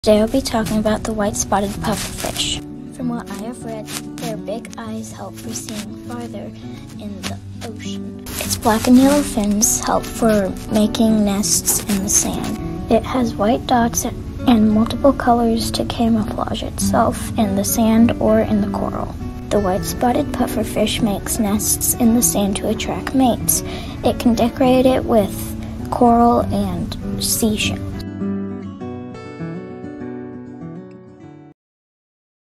Today I'll be talking about the white-spotted pufferfish. From what I have read, their big eyes help for seeing farther in the ocean. Its black and yellow fins help for making nests in the sand. It has white dots and multiple colors to camouflage itself in the sand or in the coral. The white-spotted pufferfish makes nests in the sand to attract mates. It can decorate it with coral and seashells.